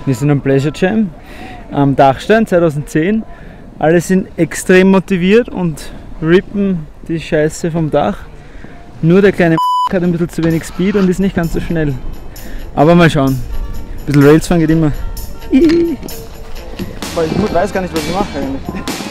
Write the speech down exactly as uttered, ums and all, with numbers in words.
Wir sind am Pleasure Jam am Dachstein zweitausendzehn. Alle sind extrem motiviert und rippen die Scheiße vom Dach. Nur der kleine hat ein bisschen zu wenig Speed und ist nicht ganz so schnell. Aber mal schauen. Ein bisschen Rails fahren geht immer. Ich weiß gar nicht, was ich mache eigentlich.